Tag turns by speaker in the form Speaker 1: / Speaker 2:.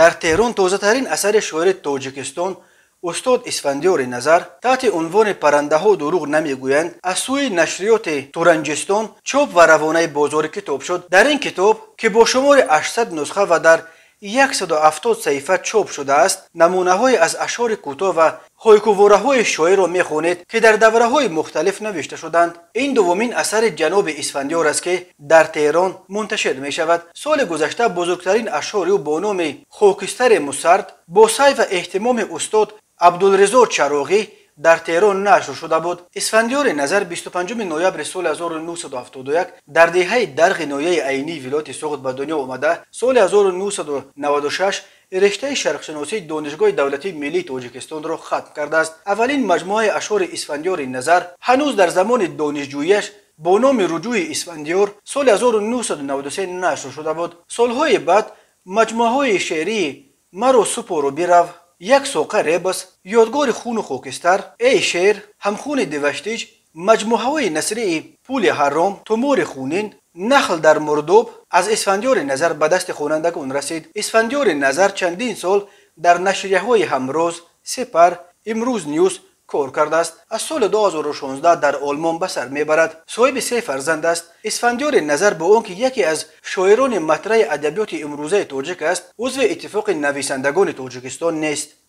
Speaker 1: در تهران تازه‌ترین اثر شاعر تاجیکستان استاد اسفندیار نظر تحت عنوان پرنده ها دروغ نمیگویند از سوی نشریات تورنجستان چاپ و روانه بازار کتاب شد. در این کتاب که با شمار 800 نسخه و در 170 صفحه چاپ شده است، نمونه های از اشعار کوتاه و هایکوواره های شاعر را میخوانید که در دوره های مختلف نوشته شدند. این دومین اثر جناب اسفندیار است که در تهران منتشر می شود. سال گذشته بزرگترین اشعار او با نام خاکستر مسرد با سعی و اهتمام استاد عبدالرضا چراغی در تهران نشر شده بود. اسفندیار نظر 25 نوامبر سال 1971 در دهه درغ نایه عینی ولایت سوغد به دنیا آمده. سال 1996 رشته شرق شناسی دانشگاه دولتی ملی تاجیکستان را ختم کرده است. اولین مجموعه اشعار اسفندیار نظر هنوز در زمان دانشجوییش با نام رجوع اسفندیار سال 1993 نشر شده بود. سالهای بعد مجموعه های شعری مرا سپار و بیرو، یک ساقه ریبس، یادگار خون و خاکستر، ای شعر، همخون دوشتیج، مجموعه های نثری پول حرام، تومار خونین، نخل در مردوب از اسفندیار نظر به دست خوانندگان رسید. اسفندیار نظر چندین سال در نشریه های همروز، سپر، امروز نیوز کار کرده است. از سال 2016 در آلمان به سر میبرد. صاحب 3 فرزند است. اسفندیار نظر با آنکه یکی از شاعران مطرح ادبیات امروزه تاجیک است، عضو اتفاق نویسندگان تاجیکستان نیست.